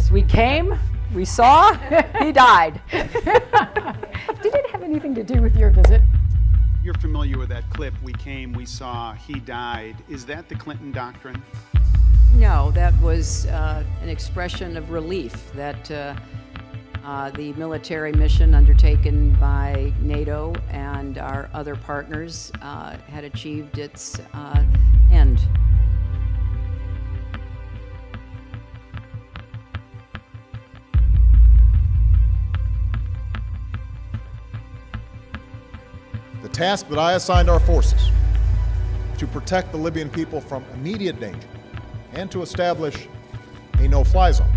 Yes, we came, we saw, he died. Did it have anything to do with your visit? You're familiar with that clip, we came, we saw, he died. Is that the Clinton doctrine? No, that was an expression of relief that the military mission undertaken by NATO and our other partners had achieved its end. The task that I assigned our forces to protect the Libyan people from immediate danger and to establish a no-fly zone